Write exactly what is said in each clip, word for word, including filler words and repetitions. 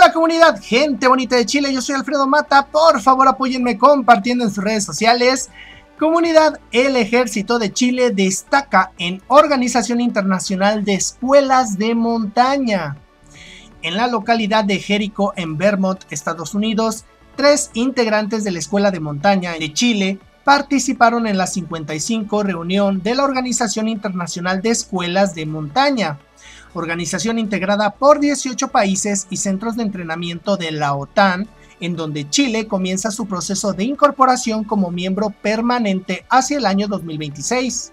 Hola comunidad, gente bonita de Chile, yo soy Alfredo Mata, por favor apóyenme compartiendo en sus redes sociales. Comunidad, el ejército de Chile destaca en Organización Internacional de Escuelas de Montaña. En la localidad de Jericho, en Vermont, Estados Unidos, tres integrantes de la Escuela de Montaña de Chile participaron en la cincuenta y cinco reunión de la Organización Internacional de Escuelas de Montaña, organización integrada por dieciocho países y centros de entrenamiento de la OTAN, en donde Chile comienza su proceso de incorporación como miembro permanente hacia el año dos mil veintiséis.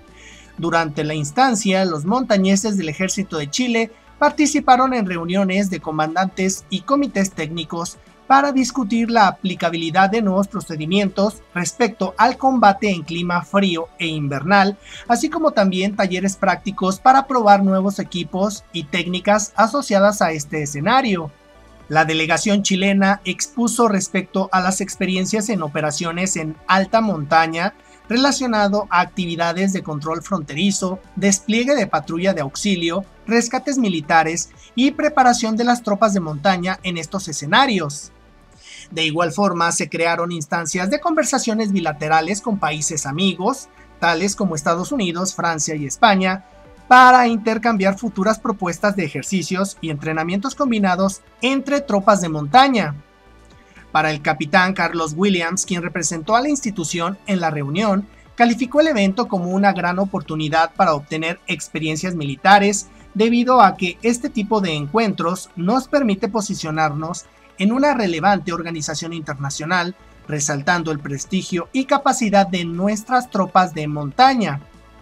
Durante la instancia, los montañeses del Ejército de Chile participaron en reuniones de comandantes y comités técnicos para discutir la aplicabilidad de nuevos procedimientos respecto al combate en clima frío e invernal, así como también talleres prácticos para probar nuevos equipos y técnicas asociadas a este escenario. La delegación chilena expuso respecto a las experiencias en operaciones en alta montaña relacionado a actividades de control fronterizo, despliegue de patrulla de auxilio, rescates militares y preparación de las tropas de montaña en estos escenarios. De igual forma, se crearon instancias de conversaciones bilaterales con países amigos, tales como Estados Unidos, Francia y España, para intercambiar futuras propuestas de ejercicios y entrenamientos combinados entre tropas de montaña. Para el capitán Carlos Williams, quien representó a la institución en la reunión, calificó el evento como una gran oportunidad para obtener experiencias militares, debido a que este tipo de encuentros nos permite posicionarnos en una relevante organización internacional, resaltando el prestigio y capacidad de nuestras tropas de montaña.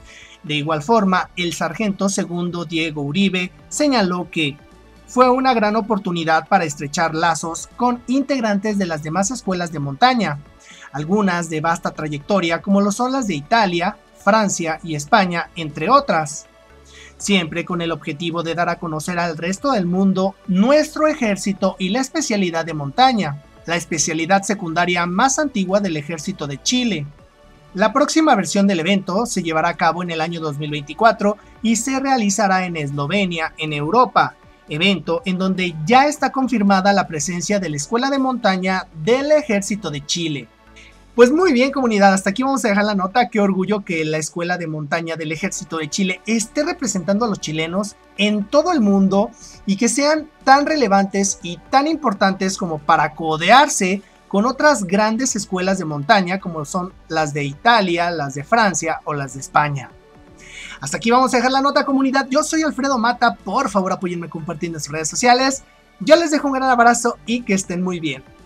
De igual forma, el sargento segundo Diego Uribe señaló que fue una gran oportunidad para estrechar lazos con integrantes de las demás escuelas de montaña, algunas de vasta trayectoria como lo son las de Italia, Francia y España, entre otras, siempre con el objetivo de dar a conocer al resto del mundo nuestro ejército y la especialidad de montaña, la especialidad secundaria más antigua del ejército de Chile. La próxima versión del evento se llevará a cabo en el año dos mil veinticuatro y se realizará en Eslovenia, en Europa, evento en donde ya está confirmada la presencia de la Escuela de Montaña del Ejército de Chile. Pues muy bien comunidad, hasta aquí vamos a dejar la nota. Qué orgullo que la Escuela de Montaña del Ejército de Chile esté representando a los chilenos en todo el mundo y que sean tan relevantes y tan importantes como para codearse con otras grandes escuelas de montaña como son las de Italia, las de Francia o las de España. Hasta aquí vamos a dejar la nota comunidad, yo soy Alfredo Mata, por favor apóyenme compartiendo en sus redes sociales, yo les dejo un gran abrazo y que estén muy bien.